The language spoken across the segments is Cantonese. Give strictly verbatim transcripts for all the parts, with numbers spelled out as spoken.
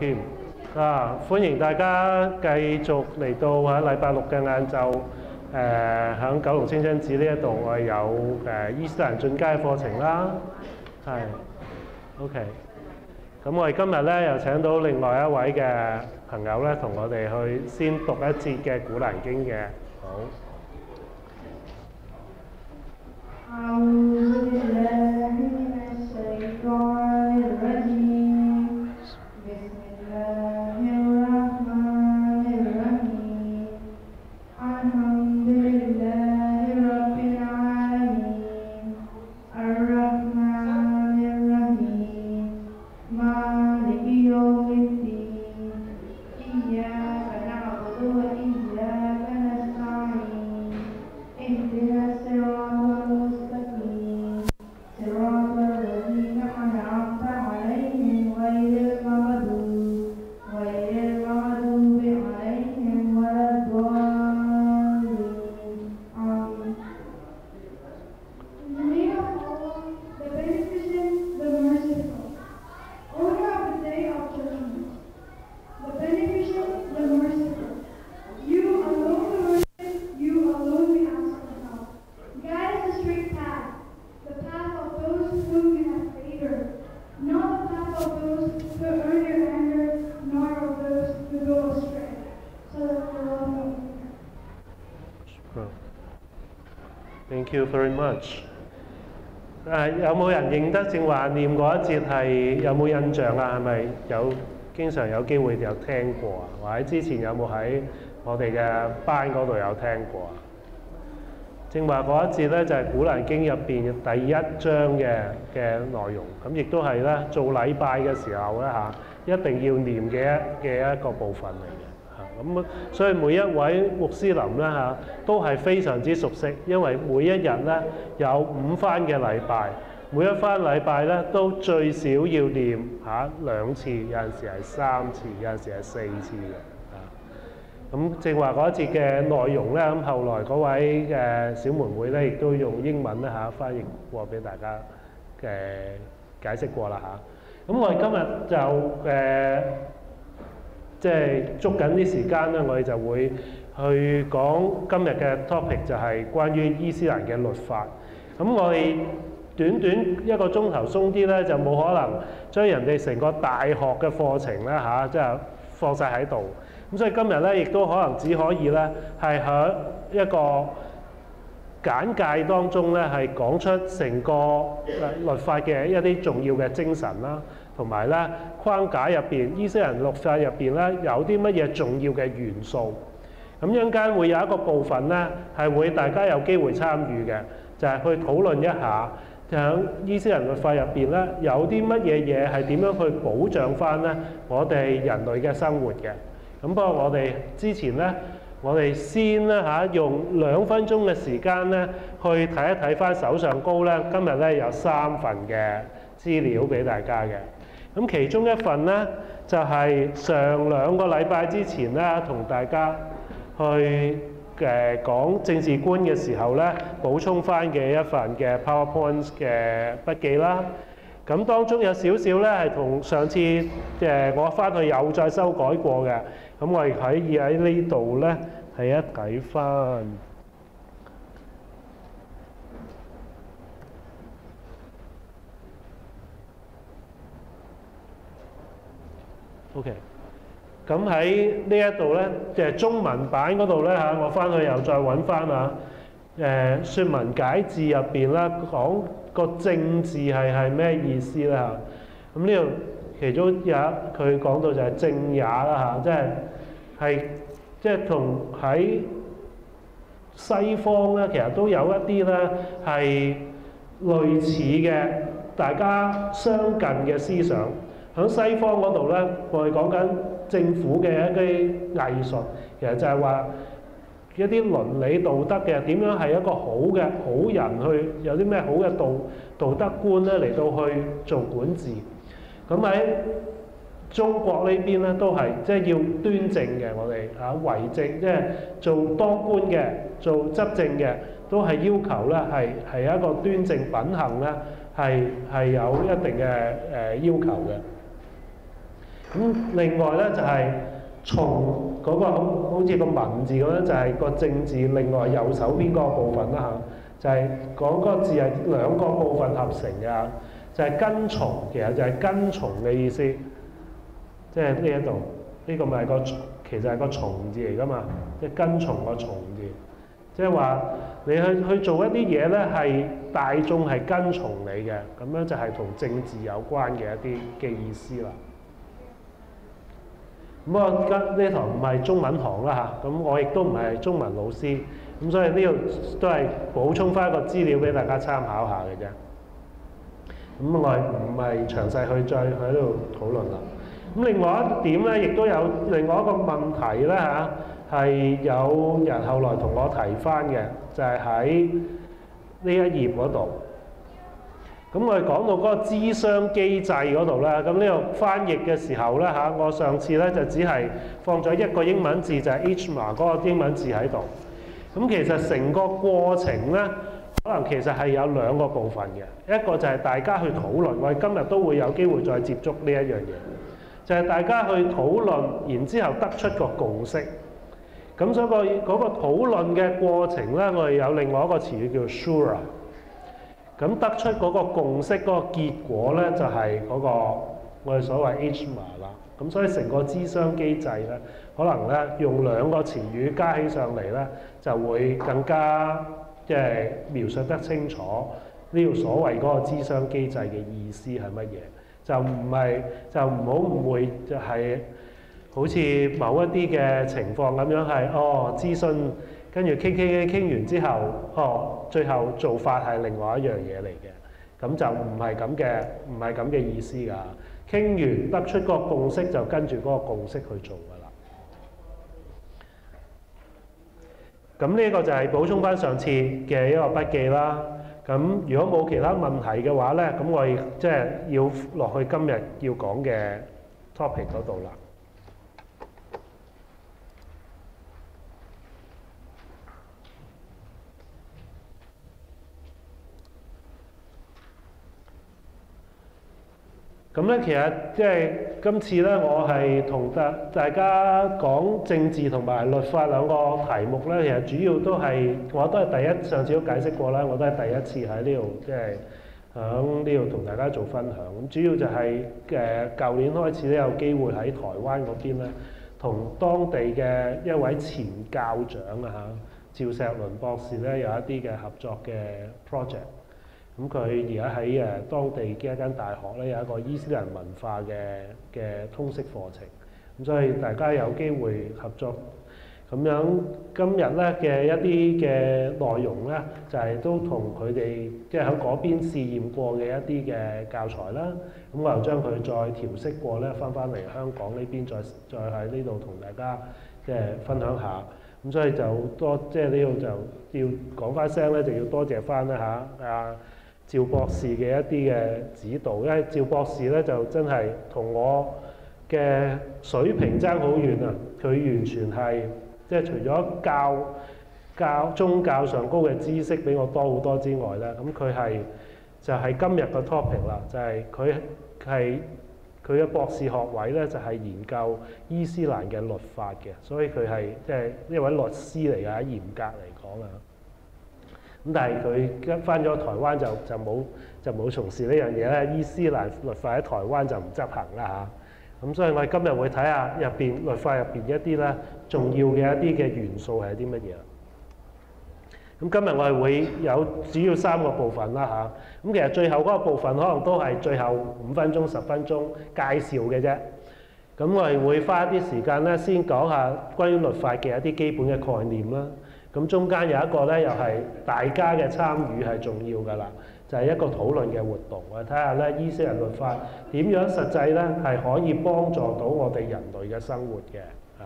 Kim 啊，歡迎大家繼續嚟到喺禮拜六嘅晏晝，誒、呃、喺九龍清真寺呢一度，我有誒、呃、伊斯蘭進階課程啦，係 OK。咁我哋今日咧又請到另外一位嘅朋友咧，同我哋去先讀一節嘅古蘭經嘅，好。Thank you very much。誒，有冇人認得正話念嗰一節係有冇印象啊？係咪有經常有機會有聽過啊？或者之前有冇喺我哋嘅班嗰度有聽過啊？正話嗰一節咧就係、是《古蘭經》入邊第一章嘅嘅內容，咁亦都係咧做禮拜嘅時候咧嚇一定要念嘅一嘅一個部分嚟嘅。咁所以每一位穆斯林咧嚇都係非常之熟悉，因為每一日咧有五番嘅禮拜，每一番禮拜咧都最少要念嚇兩次，有陣時係三次，有陣時係四次嘅。啊，咁正話嗰一節嘅內容咧，咁後來嗰位嘅小妹妹咧，亦都用英文咧嚇翻譯過俾大家嘅解釋過啦嚇。咁我哋今日就誒。呃即係捉緊啲時間咧，我哋就會去講今日嘅 topic 就係關於伊斯蘭嘅律法。咁我哋短短一個鐘頭鬆啲咧，就冇可能將人哋成個大學嘅課程咧嚇，即係放晒喺度。咁所以今日咧，亦都可能只可以咧係喺一個簡介當中咧，係講出成個律法嘅一啲重要嘅精神啦。同埋咧框架入邊，伊斯蘭律法入邊咧有啲乜嘢重要嘅元素？咁一陣間會有一個部分咧係會大家有機會參與嘅，就係、是、去討論一下，就喺伊斯蘭律法入邊咧有啲乜嘢嘢係點樣去保障翻咧我哋人類嘅生活嘅。咁不過我哋之前咧，我哋先咧嚇用兩分鐘嘅時間咧去睇一睇翻手上高咧，今日咧有三份嘅資料俾大家嘅。咁其中一份咧就係、是、上兩個禮拜之前咧，同大家去誒、呃、講政治觀嘅時候咧，補充翻嘅一份嘅 PowerPoint 嘅筆記啦。咁當中有少少咧係同上次誒、呃、我翻去有再修改過嘅。咁我哋可以喺呢度咧係一睇翻。OK， 咁喺呢一度咧，即係中文版嗰度咧嚇，我翻去又再揾翻啊。誒，説文解字入邊啦，講個正字係係咩意思咧嚇？咁呢度其中有佢講到就係正也啦嚇，即係係即係同喺西方咧，其實都有一啲咧係類似嘅，大家相近嘅思想。喺西方嗰度咧，我哋講緊政府嘅一啲藝術，其實就係話一啲倫理道德嘅點樣係一個好嘅好人去有啲咩好嘅道道德觀咧嚟到去做管治。咁喺中國呢邊咧都係即係要端正嘅，我哋嚇為政，即係做當官嘅、做執政嘅，都係要求咧係係一個端正品行咧，係係有一定嘅誒要求嘅。 咁另外咧就係、是、從嗰、那個好似個文字咁樣，就係、是、個正字另外右手邊嗰個部分啦嚇，就係、是、講嗰個字係兩個部分合成嘅，就係、是、跟從，其實就係跟從嘅意思，即係呢一度呢個咪係個其實係個從字嚟噶嘛，即、就、係、是、跟從個從字，即係話你去去做一啲嘢咧係大眾係跟從你嘅，咁樣就係同政治有關嘅一啲嘅意思啦。咁我今呢堂唔係中文堂啦嚇，咁我亦都唔係中文老師，咁所以呢度都係補充翻一個資料俾大家參考下嘅啫。咁我唔係詳細去再喺度討論啦。咁另外一點咧，亦都有另外一個問題咧嚇，係有人後來同我提翻嘅，就係喺呢一頁嗰度。咁我哋講到嗰個諮商機制嗰度咧，咁呢度翻譯嘅時候咧嚇，我上次咧就只係放咗一個英文字，就係 I C M A 嗰個英文字喺度。咁其實成個過程咧，可能其實係有兩個部分嘅，一個就係大家去討論，我哋今日都會有機會再接觸呢一樣嘢，就係大家去討論，然之後得出個共識。咁所以個嗰個討論嘅過程咧，我哋有另外一個詞語叫 Shura。咁得出嗰個共識嗰個結果咧，就係嗰個我哋所謂 I C M A 啦。咁所以成個諮商機制咧，可能咧用兩個詞語加起上嚟咧，就會更加即係描述得清楚呢個所謂嗰個諮商機制嘅意思係乜嘢。就唔係就唔好誤會，就係好似某一啲嘅情況咁樣係哦諮詢。跟住傾傾傾傾完之後，哦，最後做法係另外一樣嘢嚟嘅，咁就唔係咁嘅，唔係咁嘅意思㗎。傾完得出嗰個共識，就跟住嗰個共識去做㗎啦。咁呢個就係補充翻上次嘅一個筆記啦。咁如果冇其他問題嘅話咧，咁我哋即係要落去今日要講嘅 topic 嗰度啦。咁咧，其實即係今次咧，我係同大大家講政治同埋律法兩個題目咧，其實主要都係我都係第一，上次都解釋過啦，我都係第一次喺呢度即係喺呢度同大家做分享。咁主要就係誒舊年開始咧，有機會喺台灣嗰邊咧，同當地嘅一位前教長啊嚇，趙石麟博士咧，有一啲嘅合作嘅 project。咁佢而家喺誒當地嘅一間大學咧，有一個伊斯蘭文化嘅嘅通識課程，咁所以大家有機會合作。咁樣今日咧嘅一啲嘅內容咧，就係、是、都同佢哋即係喺嗰邊試驗過嘅一啲嘅教材啦。咁我又將佢再調適過咧，翻翻嚟香港呢邊再再喺呢度同大家即係分享下。咁所以就多即係呢度就要講翻聲咧，就要多謝翻啦嚇啊！趙博士嘅一啲嘅指導，因為趙博士咧就真係同我嘅水平爭好遠啊！佢完全係即係除咗教教宗教上高嘅知識比我多好多之外咧，咁佢係就係、是、今日嘅 topic 啦，就係佢係佢嘅博士學位咧就係、是、研究伊斯蘭嘅律法嘅，所以佢係即係一位律師嚟㗎，嚴格嚟講啊。咁但係佢跟翻咗台灣就就冇就冇從事呢樣嘢咧，伊斯蘭律法喺台灣就唔執行啦嚇。咁所以我哋今日會睇下入邊律法入邊一啲咧重要嘅一啲嘅元素係啲乜嘢。咁今日我哋會有主要三個部分啦嚇。咁其實最後嗰個部分可能都係最後五分鐘十分鐘介紹嘅啫。咁我哋會花一啲時間咧先講下關於律法嘅一啲基本嘅概念啦。咁中間有一個咧，又係大家嘅參與係重要㗎啦，就係、是、一個討論嘅活動。我哋睇下咧，伊斯蘭律法點樣實際咧係可以幫助到我哋人類嘅生活嘅啊。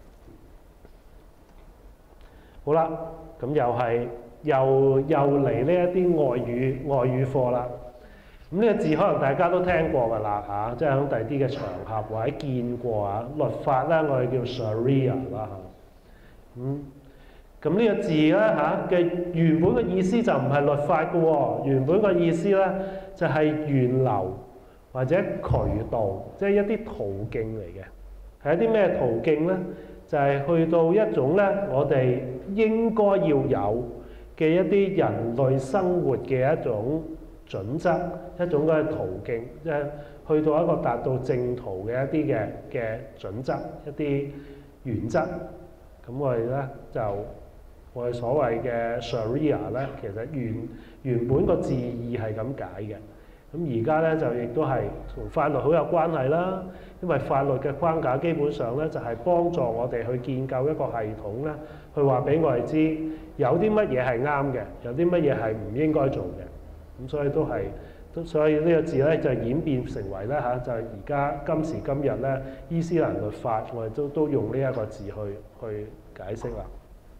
好啦，咁又係又又嚟呢一啲外語外語課啦。咁呢個字可能大家都聽過㗎啦嚇，即係喺第啲嘅場合或者見過啊。律法咧，我哋叫 Sharia 啦嚇。咁咁呢個字咧嚇嘅原本嘅意思就唔係律法嘅喎，原本嘅意思咧就係源流或者渠道，即係一啲途徑嚟嘅。係一啲咩途徑咧？就係去到一種咧，我哋應該要有嘅一啲人類生活嘅一種準則，一種嘅途徑，即係去到一個達到正途嘅一啲嘅嘅準則，一啲原則。咁我哋咧就我哋所謂嘅 Sharia 咧，其實原原本個字義係咁解嘅。咁而家咧就亦都係同法律好有關係啦，因為法律嘅框架基本上咧就係幫助我哋去建構一個系統咧，去話俾我哋知有啲乜嘢係啱嘅，有啲乜嘢係唔應該做嘅。咁所以都係，都所以呢個字咧就演變成為咧嚇，就係而家今時今日咧伊斯蘭律法，我哋都都用呢一個字去去解釋啦。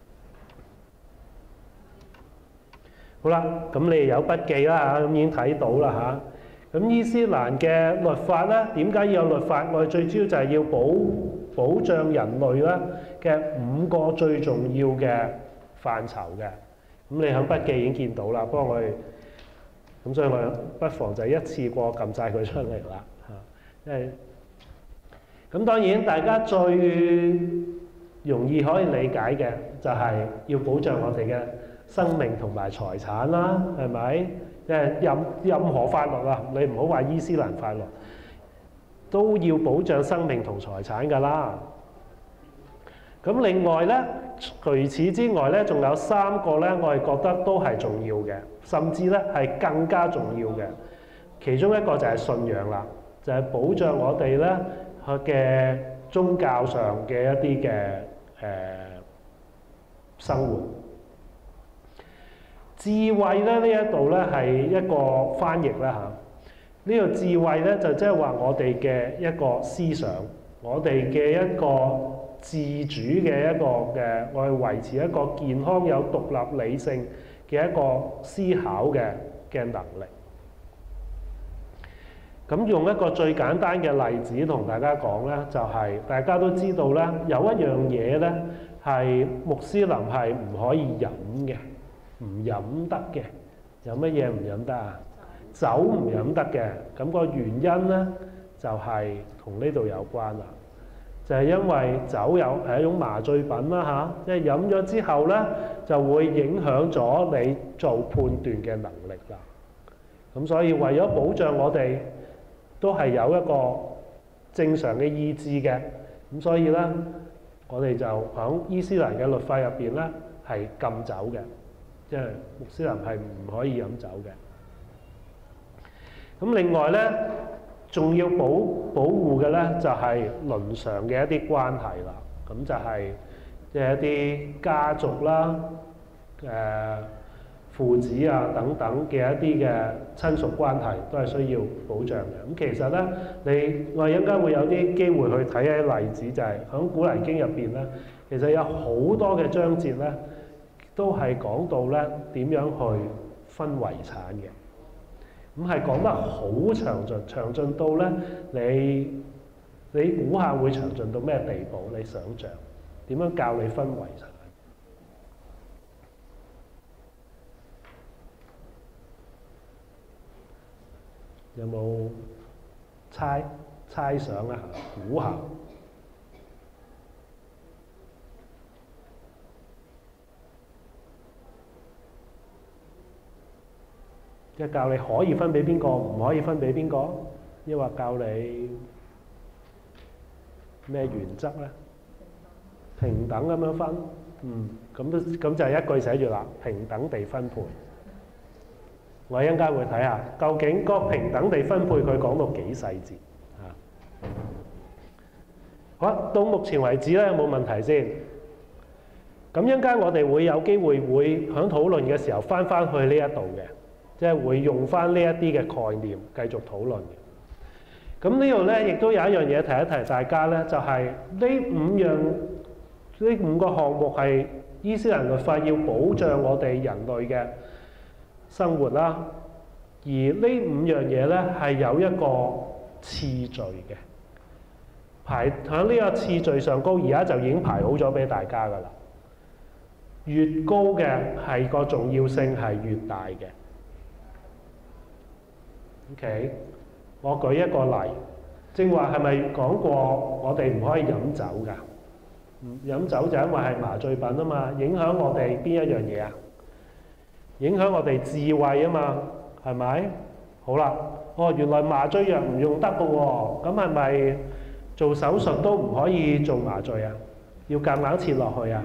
好啦，咁你哋有筆記啦嚇，咁已經睇到啦嚇。咁伊斯蘭嘅律法咧，點解要有律法？我哋最主要就係要保保障人類咧嘅五個最重要嘅範疇嘅。咁你喺筆記已經見到啦，不過我哋咁所以我不妨就一次過撳晒佢出嚟啦嚇。因為咁當然大家最容易可以理解嘅就係要保障我哋嘅生命同埋財產啦，係咪？即係任任何法律啊，你唔好話伊斯蘭法律，都要保障生命同財產㗎啦。咁另外咧，除此之外咧，仲有三個咧，我哋覺得都係重要嘅，甚至咧係更加重要嘅。其中一個就係信仰啦，就係保障我哋咧嘅宗教上嘅一啲嘅誒生活。智慧咧呢一度咧係一個翻譯啦嚇。呢個智慧咧就即係話我哋嘅一個思想，我哋嘅一個自主嘅一個嘅，我哋維持一個健康有獨立理性嘅一個思考嘅嘅能力。咁用一個最簡單嘅例子同大家講咧，就係大家都知道咧，有一樣嘢咧係穆斯林係唔可以飲嘅。唔飲得嘅，有乜嘢唔飲得啊？酒唔飲得嘅，咁個原因咧就係同呢度有關啦。就係因為酒有係一種麻醉品啦嚇，即係飲咗之後咧就會影響咗你做判斷嘅能力啦。咁所以為咗保障我哋都係有一個正常嘅意志嘅，咁所以咧我哋就喺伊斯蘭嘅律法入邊咧係禁酒嘅。即係穆斯林係唔可以飲酒嘅。咁另外咧，仲要保保護嘅咧就係倫常嘅一啲關係啦。咁就係即係一啲家族啦、誒、呃、父子啊等等嘅一啲嘅親屬關係，都係需要保障嘅。咁其實咧，你我哋一陣間會有啲機會去睇一啲例子，就係喺《古蘭經》入邊咧，其實有好多嘅章節咧。都係講到咧點樣去分遺產嘅，咁係講得好詳盡，詳盡到咧你你估下會詳盡到咩地步？你想像點樣教你分遺產？有冇猜猜想一下？估下？即係教你可以分俾邊個，唔可以分俾邊個，抑或教你咩原則咧？平等咁樣分，嗯，咁都咁就係一句寫住啦，平等地分配。我一陣間會睇下，究竟個平等地分配佢講到幾細節啊？好，到目前為止咧，有冇問題先？咁一陣間我哋會有機會會喺討論嘅時候翻翻去呢一度嘅。即係會用翻呢一啲嘅概念繼續討論嘅。咁呢度咧，亦都有一樣嘢提一提大家咧，就係、是、呢五樣呢五個項目係伊斯蘭律法要保障我哋人類嘅生活啦。而呢五樣嘢咧係有一個次序嘅，排喺呢個次序上高，而家就已經排好咗俾大家㗎啦。越高嘅係個重要性係越大嘅。OK， 我舉一個例，正話係咪講過我哋唔可以飲酒㗎？飲酒就因為係麻醉品啊嘛，影響我哋邊一樣嘢啊？影響我哋智慧啊嘛，係咪？好啦，哦，原來麻醉藥唔用得㗎喎，咁係咪做手術都唔可以做麻醉啊？要夾硬切落去啊？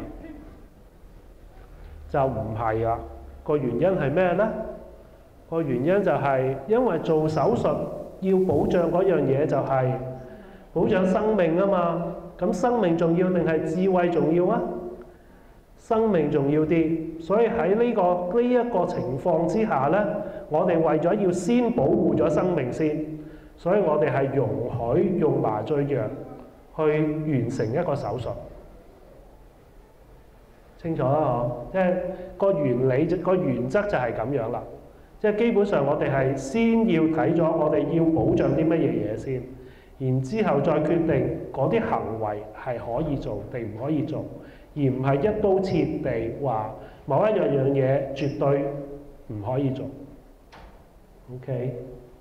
就唔係啦。個原因係咩呢？個原因就係因為做手術要保障嗰樣嘢就係保障生命啊嘛。咁生命重要定係智慧重要啊？生命重要啲，所以喺呢個呢一個情況之下呢，我哋為咗要先保護咗生命先，所以我哋係容許用麻醉藥去完成一個手術。清楚啦，嗬！即係個原理、個原則就係咁樣啦。即係基本上我哋係先要睇咗我哋要保障啲乜嘢嘢先，然之後再決定嗰啲行為係可以做定唔可以做，而唔係一刀切地話某一樣樣嘢絕對唔可以做。OK。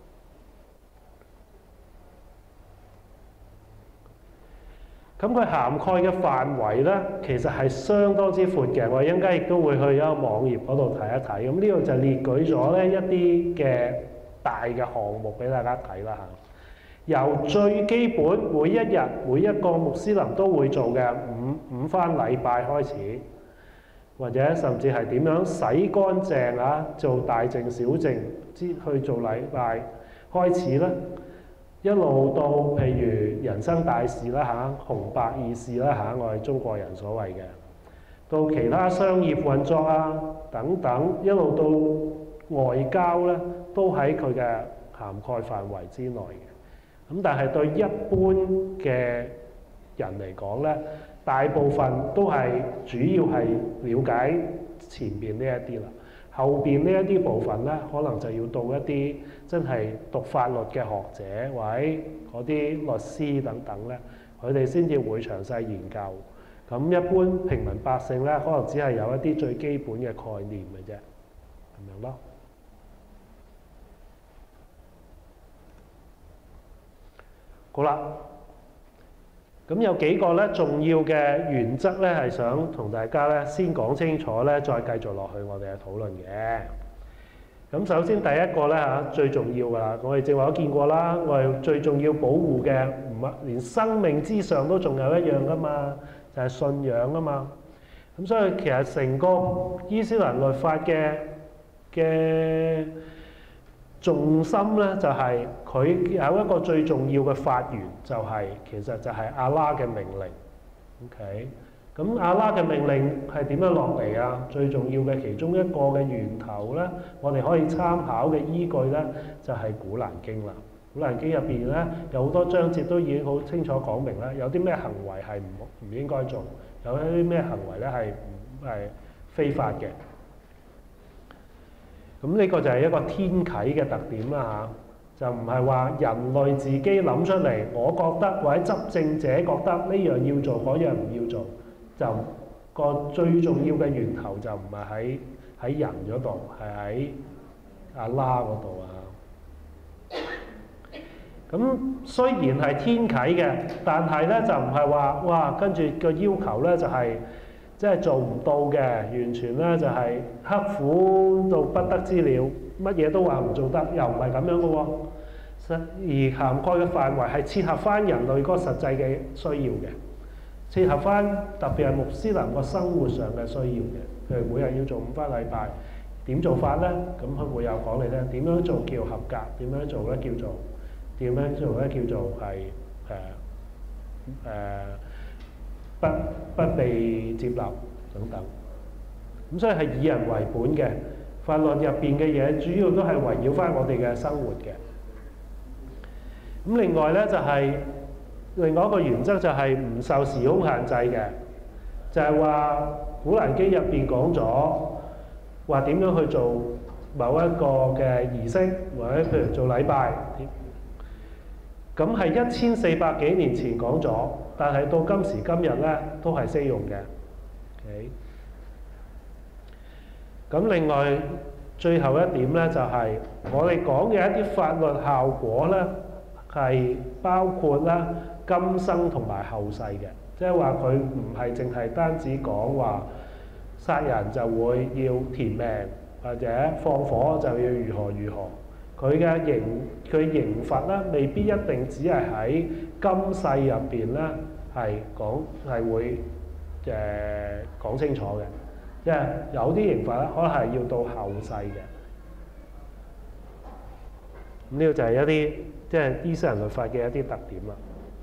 咁佢涵蓋嘅範圍咧，其實係相當之闊嘅。我一陣間亦都會去一個網頁嗰度睇一睇。咁呢度就列舉咗咧一啲嘅大嘅項目俾大家睇啦嚇。由最基本每一日每一個穆斯林都會做嘅五五番禮拜開始，或者甚至係點樣洗乾淨啊，做大淨小淨之去做禮拜開始咧。一路到譬如人生大事啦嚇，紅白二事啦嚇，我哋中國人所謂嘅，到其他商業運作啊等等，一路到外交咧，都喺佢嘅涵蓋範圍之內嘅。咁但係對一般嘅人嚟講咧，大部分都係主要係了解前邊呢一啲啦。後邊呢一啲部分咧，可能就要到一啲真係讀法律嘅學者或者嗰啲律師等等咧，佢哋先至會詳細研究。咁一般平民百姓咧，可能只係有一啲最基本嘅概念嘅啫，咁樣咯。好啦，咁有幾個咧重要嘅原則咧，係想同大家咧先講清楚咧，再繼續落去我哋嘅討論嘅。咁首先第一個咧嚇最重要㗎啦，我哋正話都見過啦，我哋最重要保護嘅唔係連生命之上都仲有一樣㗎嘛，就係信仰啊嘛。咁所以其實成個伊斯蘭律法嘅嘅重心咧，就係佢有一個最重要嘅法源，就係其實就係阿拉嘅命令。OK，咁阿拉嘅命令係點樣落嚟啊？最重要嘅其中一個嘅源頭咧，我哋可以參考嘅依據咧，就係古蘭經啦。古蘭經入邊咧有好多章節都已經好清楚講明啦，有啲咩行為係唔唔應該做，有一啲咩行為咧係唔係非法嘅。咁呢個就係一個天啟嘅特點啦嚇，就唔係話人類自己諗出嚟，我覺得或者執政者覺得呢樣要做，嗰樣唔要做，就個最重要嘅源頭就唔係喺喺人嗰度，係喺阿拉嗰度啊。咁雖然係天啟嘅，但係咧就唔係話哇，跟住個要求咧就係、是。即係做唔到嘅，完全咧就係刻苦到不得之了，乜嘢都話唔做得，又唔係咁樣嘅喎。而涵蓋嘅範圍係切合翻人類嗰個實際嘅需要嘅，切合翻特別係穆斯林個生活上嘅需要嘅。譬如每日要做五番禮拜，點做法咧？咁佢會有講你咧，點樣做叫合格？點樣做咧叫做點樣做咧叫做係誒誒。呃呃不不被接納等等，咁所以係以人為本嘅法律入邊嘅嘢，主要都係圍繞翻我哋嘅生活嘅。咁另外咧就係、是、另外一個原則就係唔受時空限制嘅，就係話古蘭經入邊講咗話點樣去做某一個嘅儀式，或者譬如做禮拜，咁係一千四百幾年前講咗。但係到今時今日咧，都係適用嘅。OK，咁另外最後一點咧，就係、是、我哋講嘅一啲法律效果咧， 係包括啦今生同埋後世嘅，即係話佢唔係淨係單止講話殺人就會要填命，或者放火就要如何如何。佢嘅刑佢刑罰咧，未必一定只係喺今世入邊咧係講係會誒講清楚嘅，即係有啲刑罰咧可能係要到後世嘅。咁呢個就係一啲即係伊斯蘭律法嘅一啲特點啦。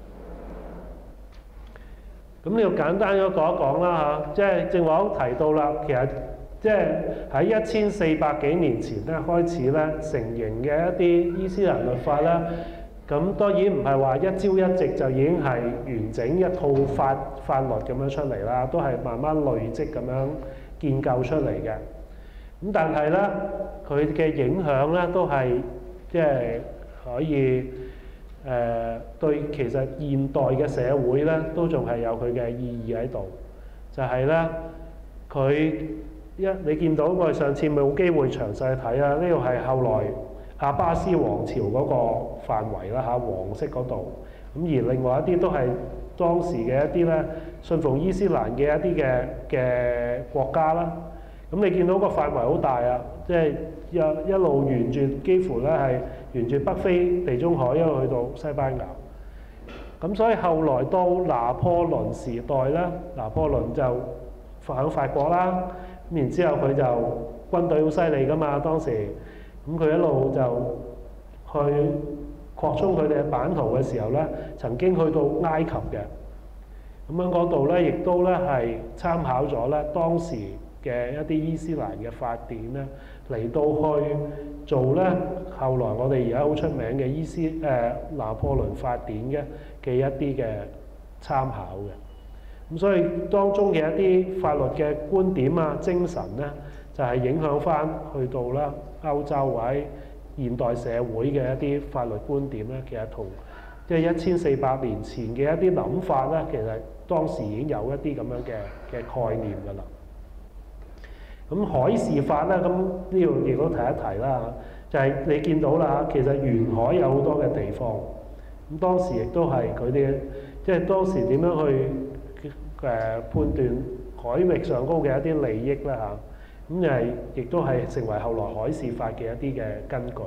咁呢個簡單咁講一講啦嚇，即係正話都提到啦，其實即係喺一千四百幾年前咧開始咧成形嘅一啲伊斯蘭律法啦。咁當然唔係話一朝一夕就已經係完整一套法法律咁樣出嚟啦，都係慢慢累積咁樣建構出嚟嘅。咁但係咧，佢嘅影響咧都係即係可以誒、呃、對其實現代嘅社會咧都仲係有佢嘅意義喺度。就係咧，佢一你見到我哋上次冇機會詳細睇啦，呢度係後來阿巴斯王朝嗰個範圍啦嚇，黃色嗰度。咁而另外一啲都係當時嘅一啲咧信奉伊斯蘭嘅一啲嘅嘅國家啦。咁你見到個範圍好大啊，即係一一路沿住幾乎咧係沿住北非地中海一路去到西班牙。咁所以後來到拿破崙時代咧，拿破崙就喺法國啦。咁然之後佢就軍隊好犀利噶嘛，當時。咁佢一路就去擴充佢哋嘅版圖嘅時候咧，曾經去到埃及嘅。咁樣嗰度咧，亦都咧係參考咗咧當時嘅一啲伊斯蘭嘅法典咧，嚟到去做咧後來我哋而家好出名嘅伊斯誒、呃、拿破崙法典嘅嘅一啲嘅參考嘅。咁所以當中嘅一啲法律嘅觀點啊、精神咧，就係、是、影響翻去到啦歐洲或者現代社會嘅一啲法律觀點咧，其實同即係一千四百年前嘅一啲諗法咧，其實當時已經有一啲咁樣嘅嘅概念㗎啦。咁海事法咧，咁呢度亦都提一提啦，就係、是、你見到啦，其實沿海有好多嘅地方，咁當時亦都係佢哋即係當時點樣去誒判斷海域上高嘅一啲利益啦嚇。咁就係，亦都係成為後來海事法嘅一啲嘅根據。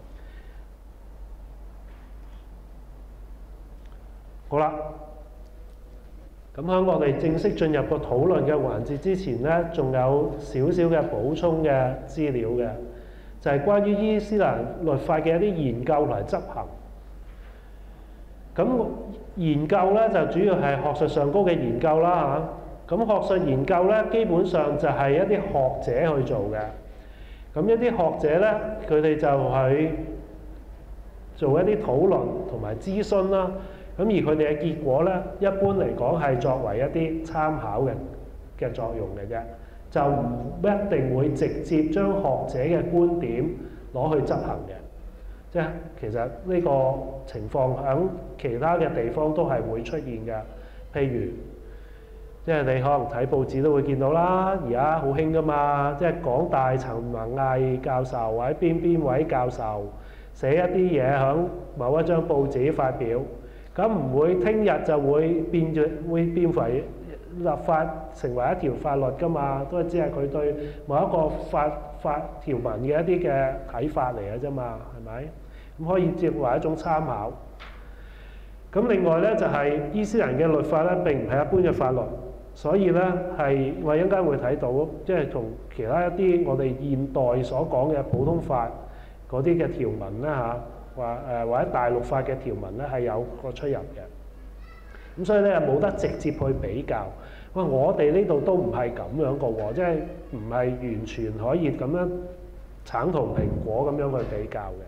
好啦，咁喺我哋正式進入個討論嘅環節之前咧，仲有少少嘅補充嘅資料嘅，就係、是、關於伊斯蘭律法嘅一啲研究同埋執行。咁研究咧就主要係學術上高嘅研究啦嚇。咁學術研究咧，基本上就係一啲學者去做嘅。咁一啲學者咧，佢哋就係做一啲討論同埋諮詢啦。咁而佢哋嘅結果咧，一般嚟講係作為一啲參考嘅嘅作用嘅啫，就唔一定會直接將學者嘅觀點攞去執行嘅。即係其實呢個情況喺其他嘅地方都係會出現嘅，譬如。即係你可能睇報紙都會見到啦，而家好興㗎嘛，即係港大陳文藝教授或者邊邊位教授寫一啲嘢喺某一張報紙發表，咁唔會聽日就會變咗會變為立法成為一條法律㗎嘛，都係只係佢對某一個法法條文嘅一啲嘅睇法嚟嘅啫嘛，係咪？咁可以接為一種參考。咁另外咧就係、是、伊斯蘭嘅律法咧並唔係一般嘅法律。所以咧，係我一陣間會睇到，即係同其他一啲我哋現代所講嘅普通法嗰啲嘅條文咧嚇，或誒或者大陸法嘅條文咧係有個出入嘅。咁所以咧冇得直接去比較。喂，我哋呢度都唔係咁樣個喎，即係唔係完全可以咁樣橙同蘋果咁樣去比較嘅。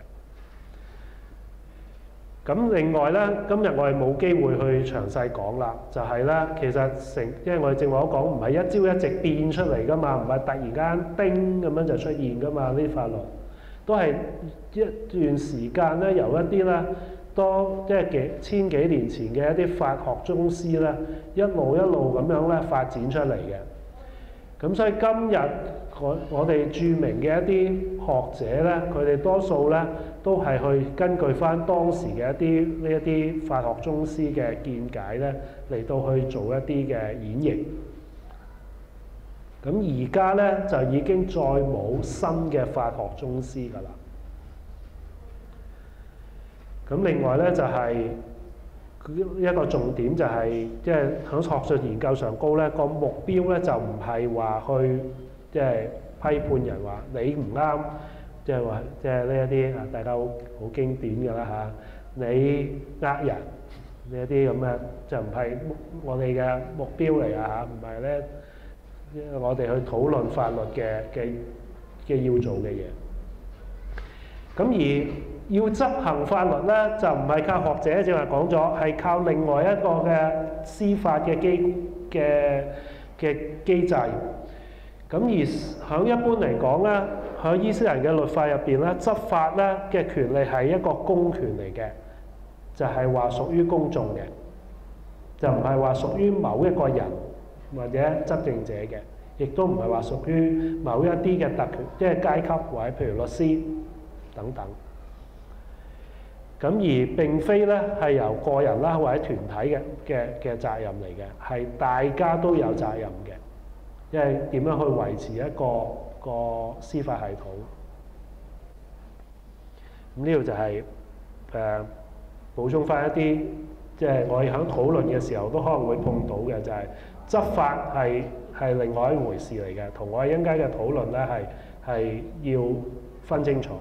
咁另外咧，今日我哋冇機會去詳細講啦，就係、是、咧，其實成，因為我哋正話講，唔係一朝一夕變出嚟噶嘛，唔係突然間叮咁樣就出現噶嘛，呢啲法律都係一段時間咧，由一啲咧多即係幾千幾年前嘅一啲法學宗師咧，一路一路咁樣咧發展出嚟嘅。咁所以今日我我哋著名嘅一啲學者咧，佢哋多數咧都係去根據翻當時嘅一啲呢一啲法學宗師嘅見解咧，嚟到去做一啲嘅演繹。咁而家咧就已經再冇新嘅法學宗師㗎啦。咁另外咧就係、是、一個重點就係即係喺學術研究上高咧，個目標咧就唔係話去即係、就是、批判人話你唔啱，即係話即係呢一啲啊大家好好經典㗎啦嚇，你呃人呢一啲咁嘅就唔係我哋嘅目標嚟啊嚇，唔係咧我哋去討論法律嘅嘅嘅要做嘅嘢。咁而要執行法律咧，就唔係靠學者，正話講咗，係靠另外一個嘅司法嘅機嘅嘅機制。咁而喺一般嚟講咧，喺伊斯蘭嘅律法入邊咧，執法咧嘅權利係一個公權嚟嘅，就係話屬於公眾嘅，就唔係話屬於某一個人或者執政者嘅，亦都唔係話屬於某一啲嘅特權，即係階級或者譬如律師等等。咁而並非咧係由個人啦或者團體嘅嘅嘅責任嚟嘅，係大家都有責任嘅，因為點樣去維持一個個司法系統。咁呢度就係、是、誒、呃、補充翻一啲，即係我哋喺討論嘅時候都可能會碰到嘅，就係、是、執法係係另外一回事嚟嘅，同我哋應該嘅討論咧係係要分清楚。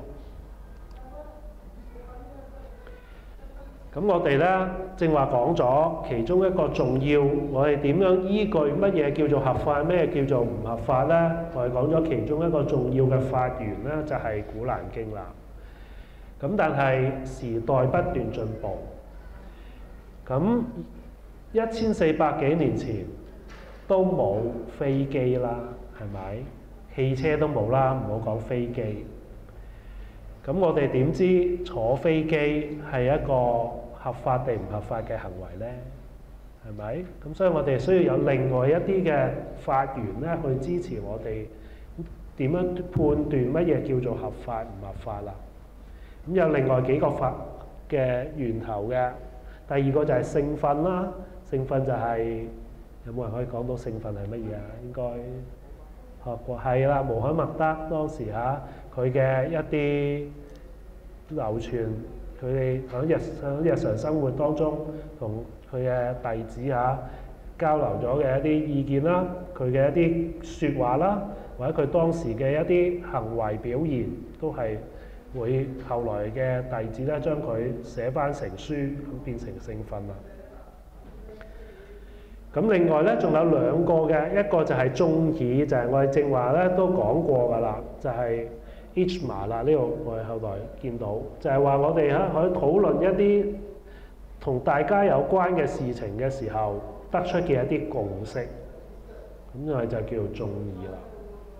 咁我哋咧正話講咗其中一個重要，我哋點樣依據乜嘢叫做合法，咩叫做唔合法咧？我哋講咗其中一個重要嘅法源咧，就係、是《古蘭經》啦。咁但係時代不斷進步，咁一千四百幾年前都冇飛機啦，係咪？汽車都冇啦，唔好講飛機。咁我哋點知坐飛機係一個合法定唔合法嘅行為咧？係咪？咁所以我哋需要有另外一啲嘅法源咧，去支持我哋點樣判斷乜嘢叫做合法唔合法啦。咁有另外幾個法嘅源頭嘅。第二個就係聖訓啦，聖訓就係、是、有冇人可以講到聖訓係乜嘢啊？應該學過係啦，穆罕默德當時嚇佢嘅一啲流傳，佢哋喺日喺日常生活當中同佢嘅弟子嚇交流咗嘅一啲意見啦，佢嘅一啲説話啦，或者佢當時嘅一啲行為表現，都係會後來嘅弟子咧將佢寫翻成書，咁變成聖訓啦。咁另外咧仲有兩個嘅，一個就係宗義，就係、是、我哋正話咧都講過㗎啦，就係、是、ijma 啦。呢度我哋後來見到，就係、是、話我哋喺可以討論一啲同大家有關嘅事情嘅時候，得出嘅一啲共識，咁我哋就叫做宗義啦。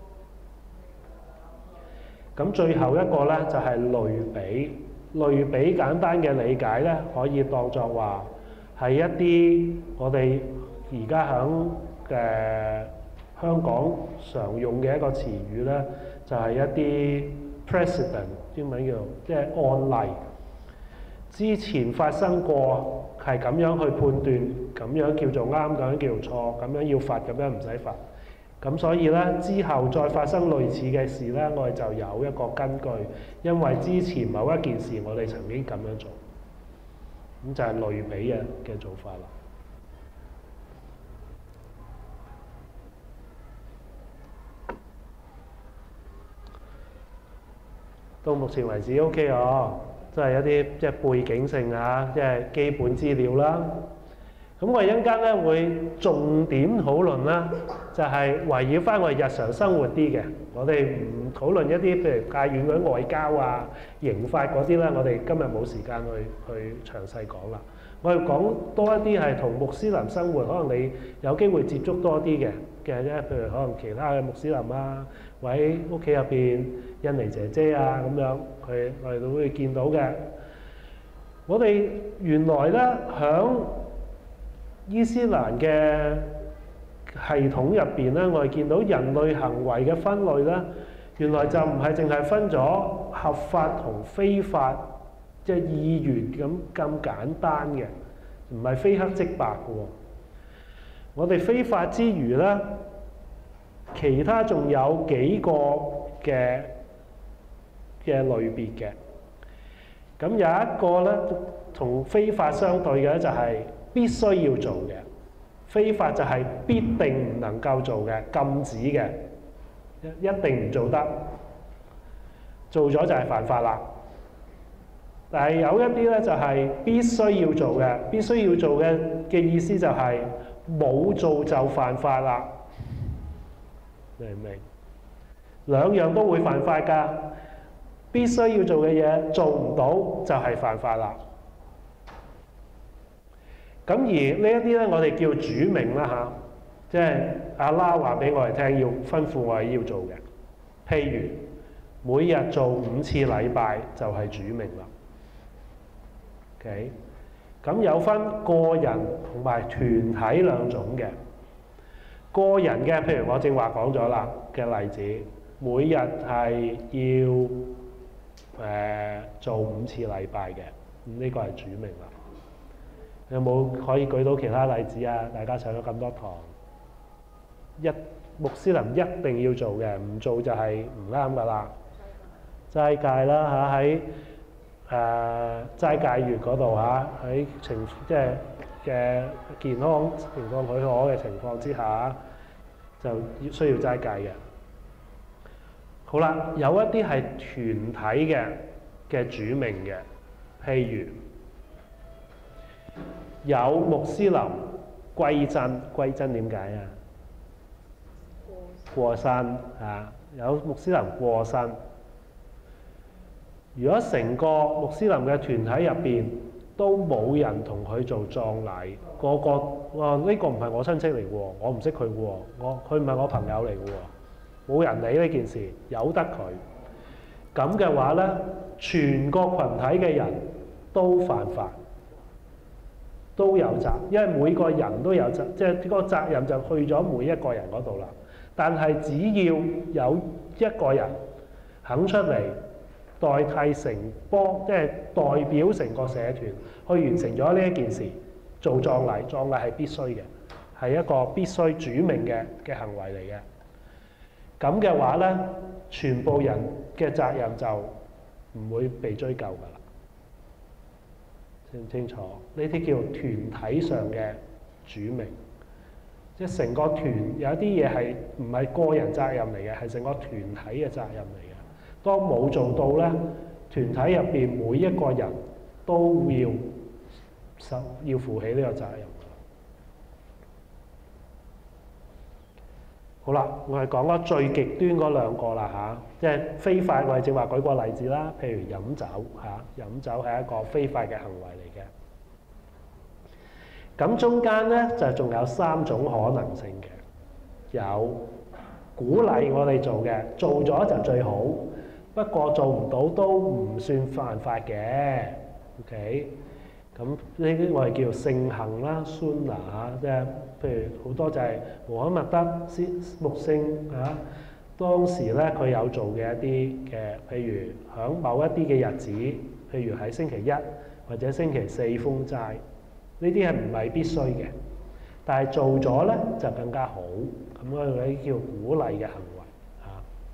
咁最後一個咧就係、是、類比，類比簡單嘅理解咧，可以當作話係一啲我哋而家喺誒香港常用嘅一個詞語咧，就係、是、一啲 precedent， 英文叫即係案例。之前發生過係咁樣去判斷，咁樣叫做啱，咁樣叫做錯，咁樣要罰，咁樣唔使罰。咁所以咧，之後再發生類似嘅事咧，我哋就有一個根據，因為之前某一件事我哋曾經咁樣做，咁就係類比嘅嘅做法啦。到目前為止 OK 哦，即係一啲即係背景性啊，即係基本資料啦。咁我哋一陣間咧會重點討論啦，就係圍繞翻我哋日常生活啲嘅，我哋唔討論一啲譬如界遠嗰啲外交啊、刑法嗰啲啦，我哋今日冇時間去去詳細講啦。我哋講多一啲係同穆斯林生活，可能你有機會接觸多啲嘅嘅啫，譬如可能其他嘅穆斯林啊，或者屋企入邊印尼姐姐啊咁樣，佢我哋都會見到嘅。我哋原來咧響伊斯蘭嘅系統入邊咧，我哋見到人類行為嘅分類咧，原來就唔係淨係分咗合法同非法即係意願咁咁簡單嘅，唔係非黑即白嘅喎。我哋非法之餘咧，其他仲有幾個嘅嘅類別嘅。咁有一個咧同非法相對嘅就係必須要做嘅，非法就係必定唔能夠做嘅，禁止嘅，一一定唔做得，做咗就係犯法啦。但係有一啲咧就係必須要做嘅，必須要做嘅嘅意思就係冇做就犯法啦，明唔明？兩樣都會犯法㗎。必須要做嘅嘢做唔到就係犯法啦。咁而呢一啲咧，我哋叫主命啦嚇，即係阿拉話俾我哋聽，要吩咐我哋要做嘅。譬如每日做五次禮拜就係主命啦。OK，咁有分個人同埋團體兩種嘅。個人嘅，譬如我正話講咗啦嘅例子，每日係要誒、呃、做五次禮拜嘅，咁呢個係主命啦。有冇可以舉到其他例子啊？大家上咗咁多堂，一穆斯林一定要做嘅，唔做就係唔啱噶啦。齋戒啦嚇，喺誒齋戒月嗰度嚇，喺情即係嘅健康情況許可嘅情況之下，就需要齋戒嘅。好啦，有一啲係團體嘅嘅主命嘅，譬如有穆斯林歸真，歸真點解啊？過身啊，有穆斯林過身。如果成個穆斯林嘅團體入邊都冇人同佢做葬禮，個個哇呢個唔係我親戚嚟喎，我唔識佢喎，我佢唔係我朋友嚟嘅喎，冇人理呢件事，由得佢。咁嘅話咧，全個群體嘅人都犯法，都有責，因為每個人都有責，即係個責任就去咗每一個人嗰度啦。但係只要有一個人肯出嚟代替城邦，即係代表成個社團去完成咗呢一件事，做葬禮，葬禮係必須嘅，係一個必須主命嘅嘅行為嚟嘅。咁嘅話咧，全部人嘅責任就唔會被追究㗎啦。清唔清楚？呢啲叫團體上嘅主命，即係成個團有啲嘢係唔係個人責任嚟嘅，係成個團體嘅責任嚟嘅。當冇做到咧，團體入邊每一個人都要受要負起呢個責任。好啦，我係講咗最極端嗰兩個啦嚇，即係非法。我哋正話舉個例子啦，譬如飲酒嚇，飲酒係一個非法嘅行為嚟嘅。咁中間咧就仲有三種可能性嘅，有鼓勵我哋做嘅，做咗就最好，不過做唔到都唔算犯法嘅。OK。咁呢啲我哋叫聖行啦、宣拿嚇，即係譬如好多就係穆罕默德穆聖嚇，當時咧佢有做嘅一啲嘅，譬如響某一啲嘅日子，譬如喺星期一或者星期四封齋，呢啲係唔係必須嘅，但係做咗咧就更加好，咁我哋叫鼓勵嘅行為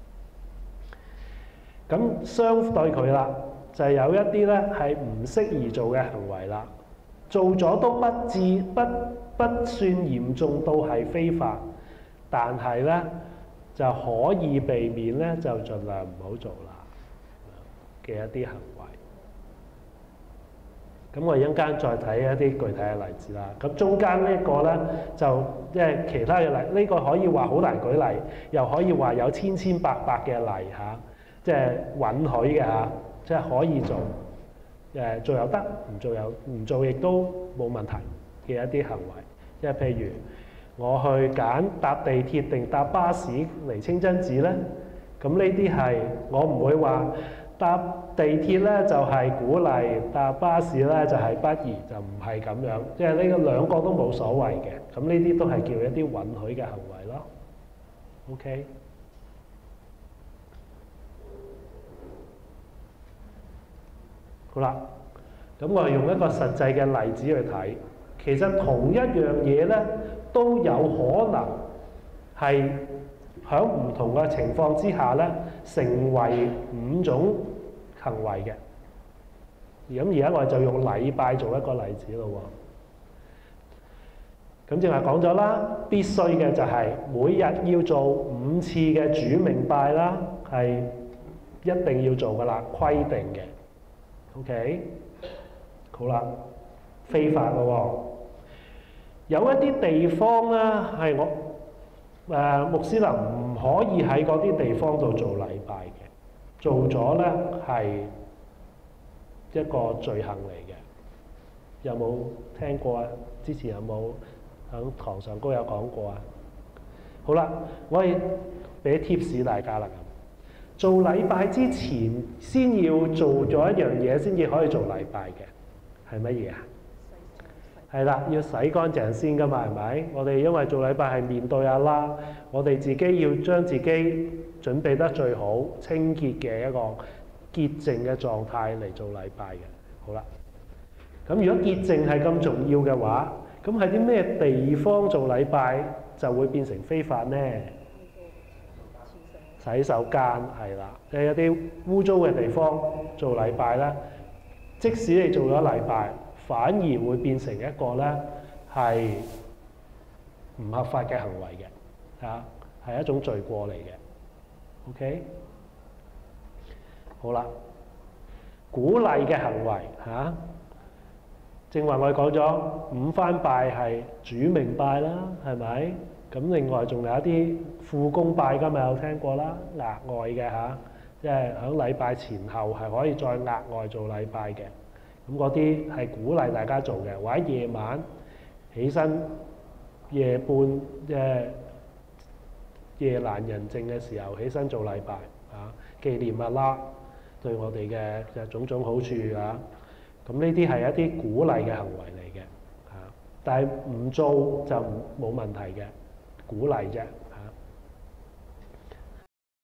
嚇。咁相對佢啦。就係有一啲咧係唔適宜做嘅行為啦，做咗都不至不不算嚴重到係非法，但係咧就可以避免咧，就盡量唔好做啦嘅一啲行為。咁我一陣間再睇一啲具體嘅例子啦。咁中間呢一個咧就即係其他嘅例，呢個可以話好難舉例，又可以話有千千百百嘅例嚇，即係允許嘅嚇。即係可以做，誒做又得，唔做又唔做亦都冇問題嘅一啲行為。即係譬如我去揀搭地鐵定搭巴士嚟清真寺咧，咁呢啲係我唔會話搭地鐵咧就係鼓勵，搭巴士咧就係不宜，就唔係咁樣。即係呢個兩個都冇所謂嘅，咁呢啲都係叫一啲允許嘅行為咯。OK。 好啦，咁我哋用一個實際嘅例子去睇，其實同一樣嘢咧都有可能係喺唔同嘅情況之下咧，成為五種行為嘅。咁而家我哋就用禮拜做一個例子咯喎。咁正話講咗啦，必須嘅就係每日要做五次嘅主名拜啦，係一定要做噶啦，規定嘅。OK， 好啦，非法咯喎。有一啲地方咧係我誒、呃、穆斯林唔可以喺嗰啲地方度做禮拜嘅，做咗咧係一個罪行嚟嘅。有冇聽過啊？之前有冇喺堂上高有講過啊？好啦，我哋俾貼士大家啦。做禮拜之前先要做咗一樣嘢，先至可以做禮拜嘅，係乜嘢啊？係啦，要洗乾淨先噶嘛，係咪？我哋因為做禮拜係面對阿拉，我哋自己要將自己準備得最好、清潔嘅一個潔淨嘅狀態嚟做禮拜嘅。好啦，咁如果潔淨係咁重要嘅話，咁喺啲咩地方做禮拜就會變成非法呢？洗手間係啦，即係一啲污糟嘅地方做禮拜咧，即使你做咗禮拜，反而會變成一個咧係唔合法嘅行為嘅，嚇係一種罪過嚟嘅。OK， 好啦，鼓勵嘅行為嚇，正話我哋講咗五番拜係主名拜啦，係咪？咁另外仲有一啲副供拜，今日有聽過啦，額外嘅嚇，即係喺禮拜前後係可以再額外做禮拜嘅。咁嗰啲係鼓勵大家做嘅，或者夜晚起身夜半即係夜闌人靜嘅時候起身做禮拜啊，紀念阿拉對我哋嘅嘅種種好處啊。咁呢啲係一啲鼓勵嘅行為嚟嘅嚇，但係唔做就冇問題嘅。鼓勵啫